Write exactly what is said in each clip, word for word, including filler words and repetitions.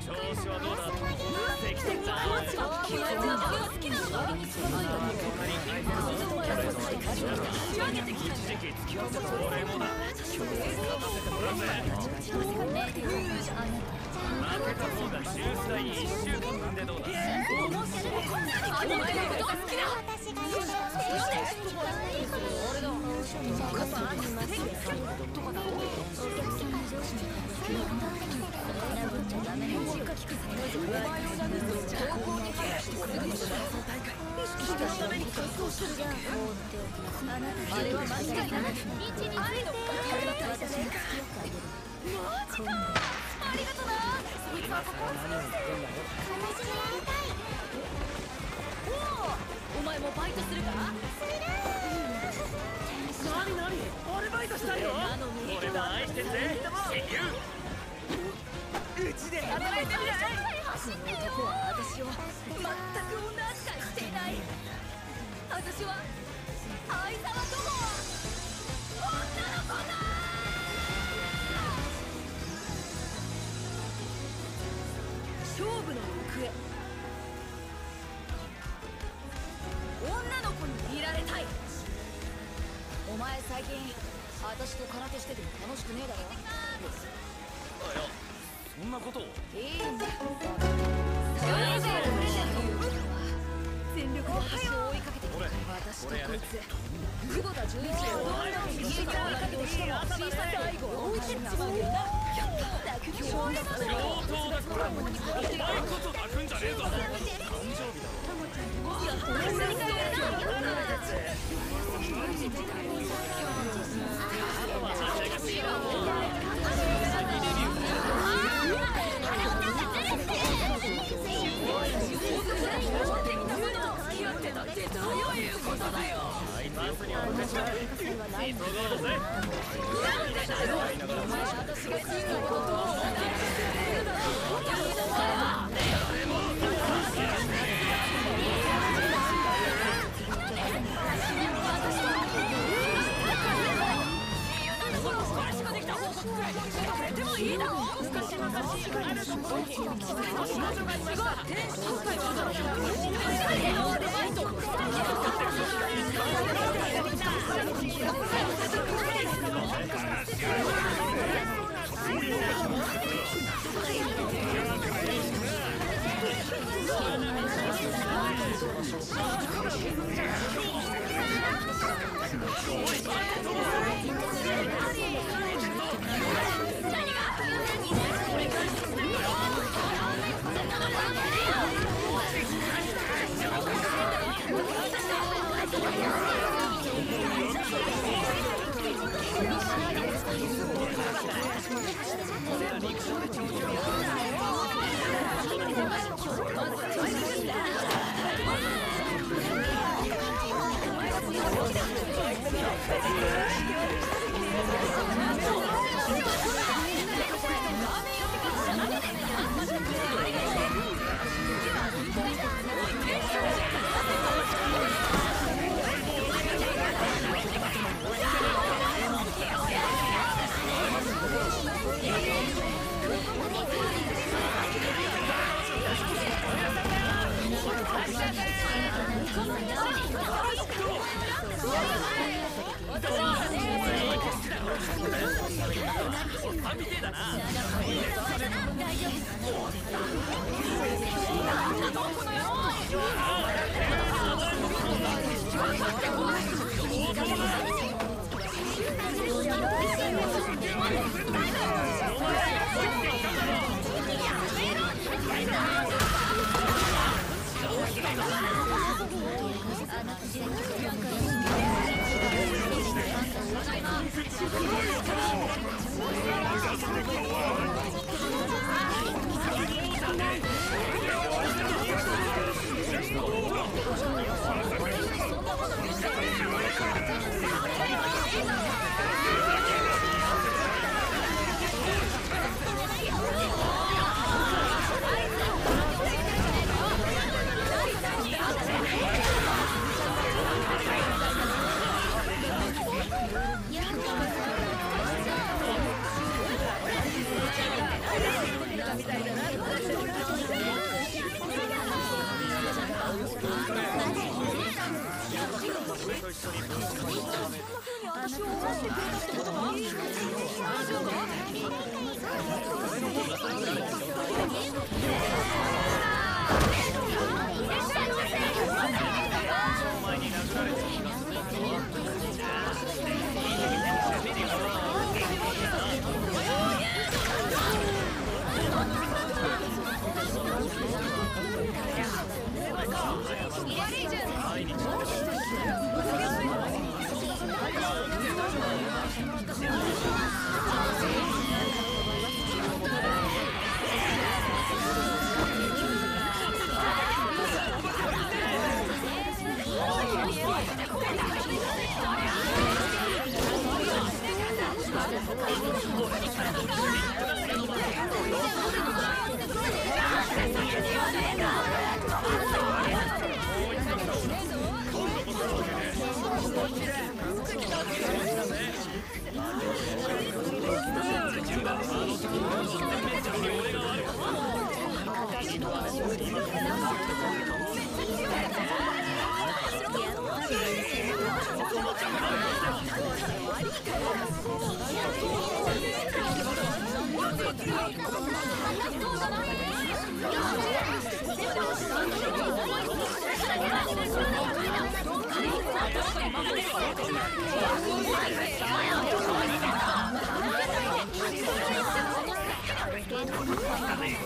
調子はどうだ。適当だ。 気合が好きなのだ。仕上げてきた。 一時期付き合ってた俺もだ。勝負させてもらうぜ。負けた方が週さんいっしゅうかんなんでどうだ。 お前のことが好きだ。 私が言う俺だ。 パパ、あんたとかだ。あれは間違いない。あれの彼だった私がマジか。ありがとな。そいつはここを尽くしてる。 私に会いたい。 おお、お前もバイトするか。 する。 なになに、俺バイトしたいよ。俺も愛してるぜ、親友。うちで働いてみない。 走ってよ。私を全く女扱いしていない。私は相沢友は女の子だ。勝負の行方。女の子に見られたい。お前最近私と空手してて楽しくねえだろ。 いや、そんなことを。 いいんだよ。それじゃあプレゼントいうことは全力で私を追いかけてきた私とこいつ久保田純一郎を家に追いかけてきたの小さい最後は置いてっちまうよな。だけど今日だ上等だこら。うまいこと泣くんじゃねえぞ。誕生日だろ。 やっと何かやるな。でもいいだろ。少しの差し入れの少しの少しの天使の会話だろ。デバイト。 お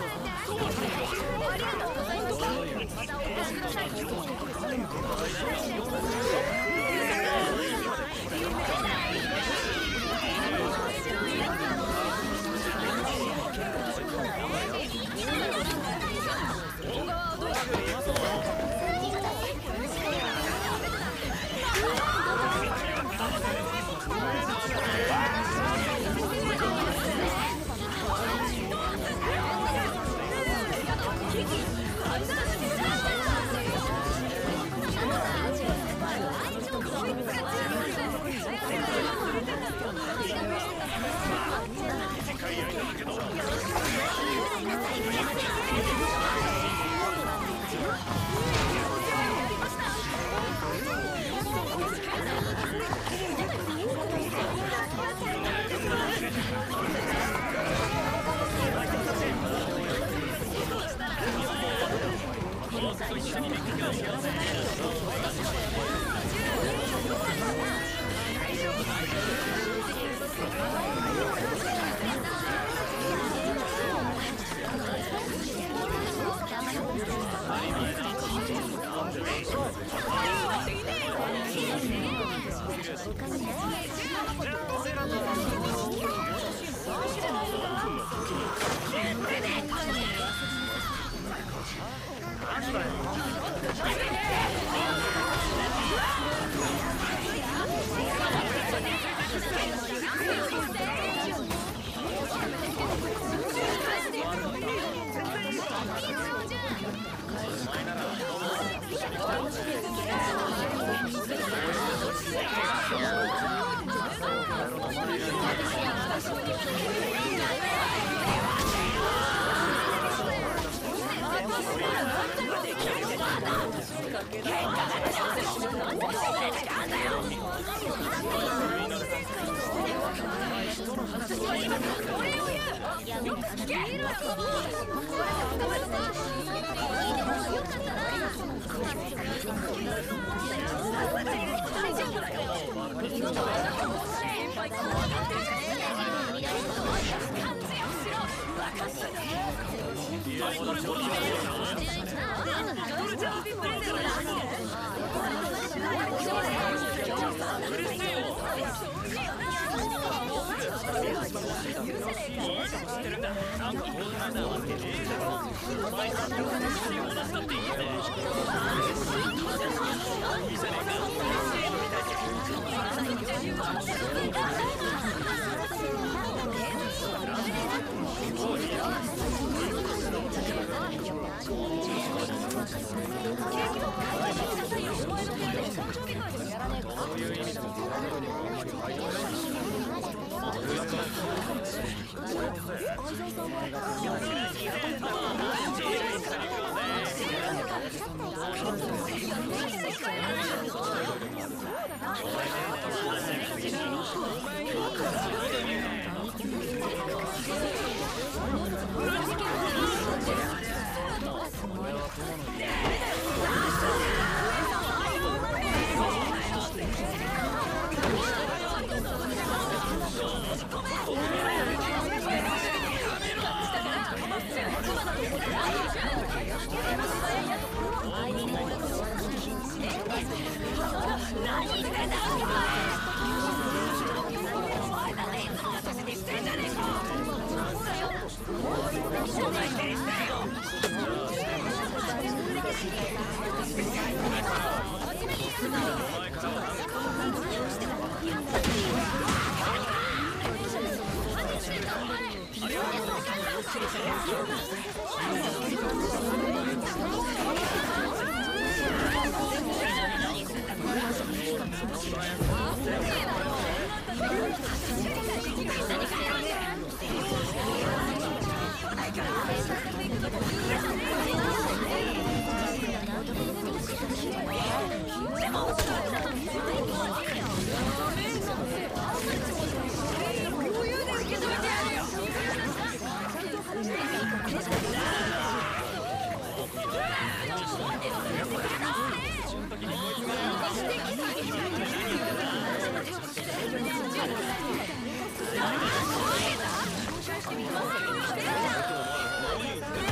Thank you.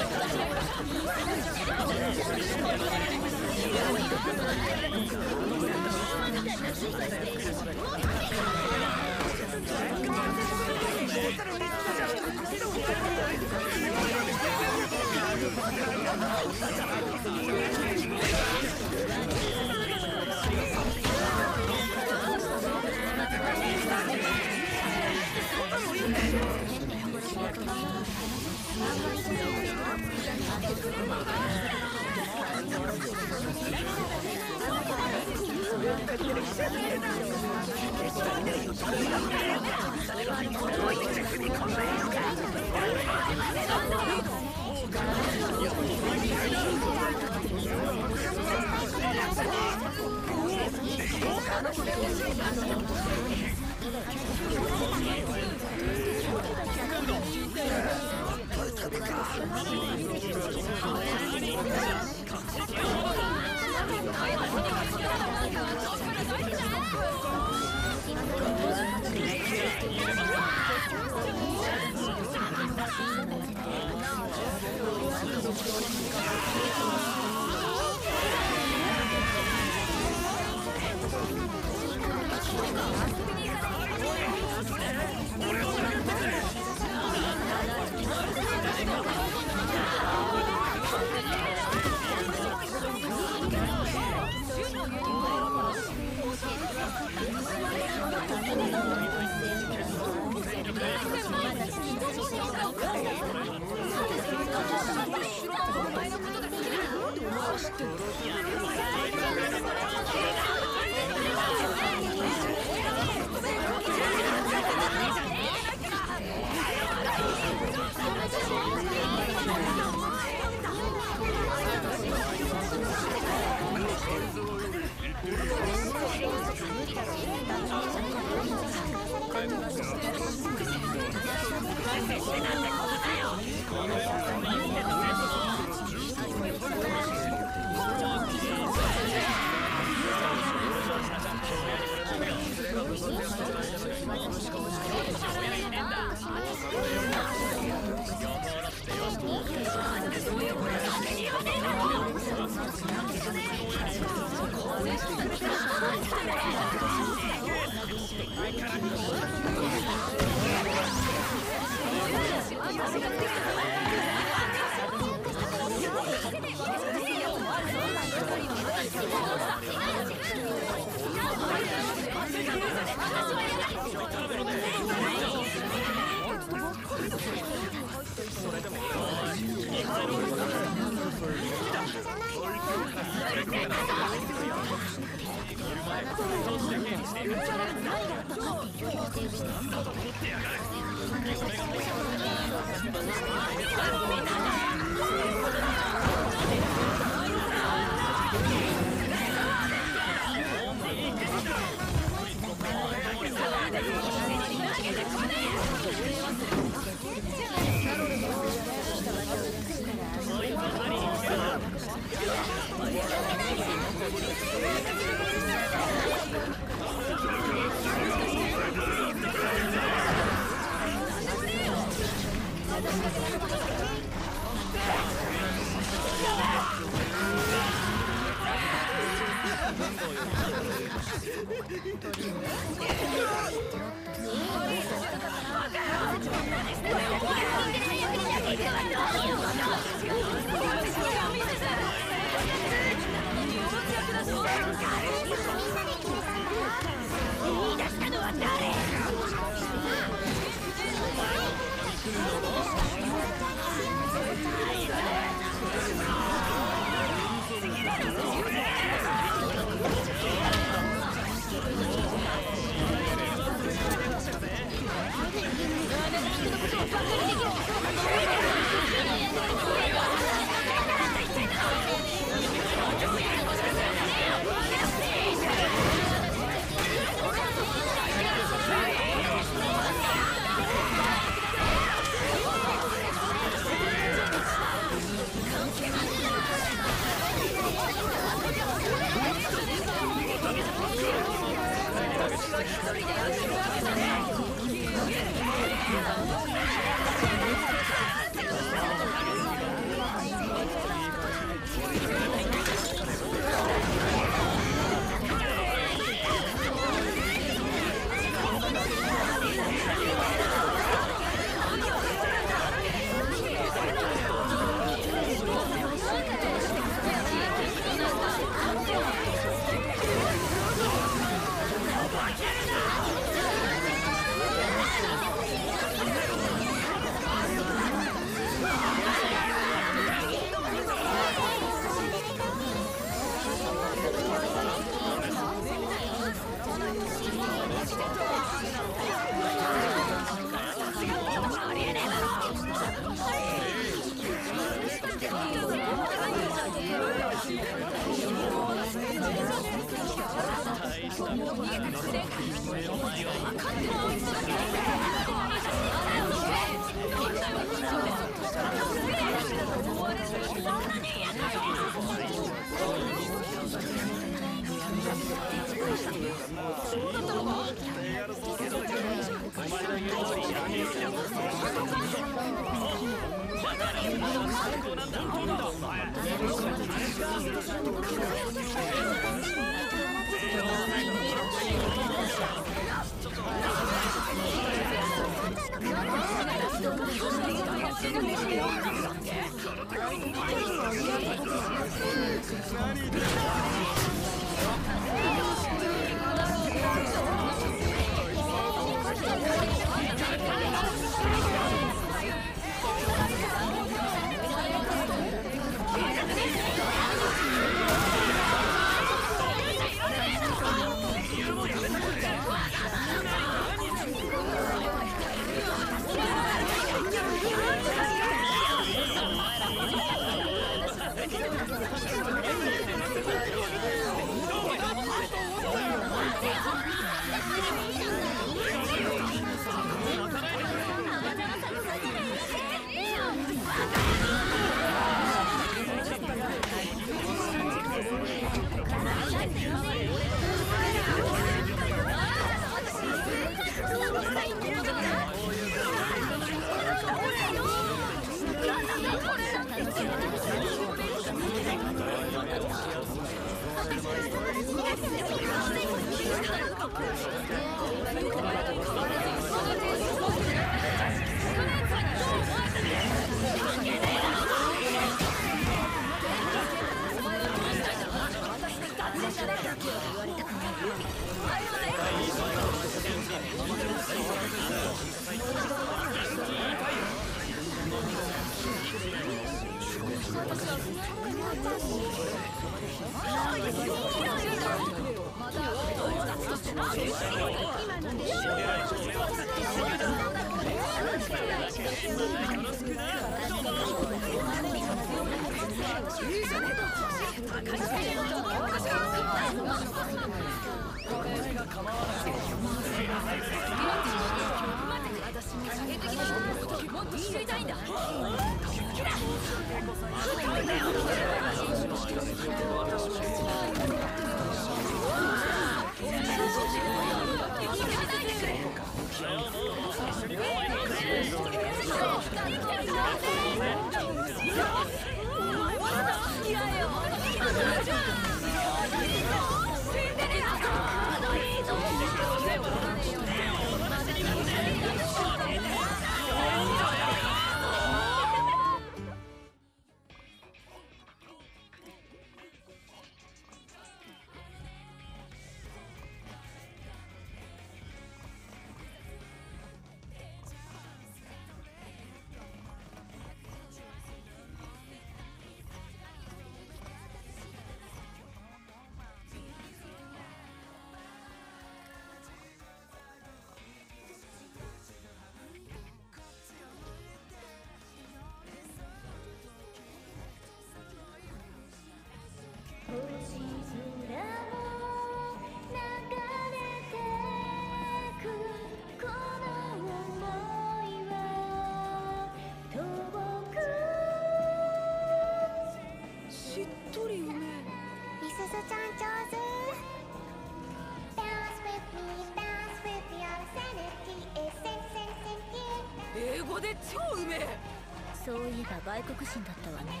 そういえば外国人だったわね。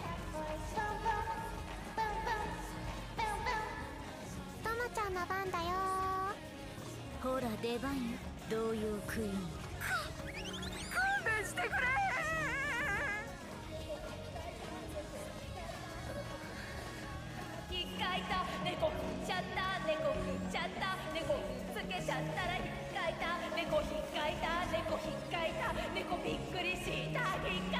トモちゃんの番だよ。ほら出番よ、童謡クイーン。 勘弁してくれ。引っかいた猫食っちゃった、猫食っちゃった、猫くっつけちゃったら引っかいた、猫引っかいた、猫引っかいた、猫びっくりした、引っかいた。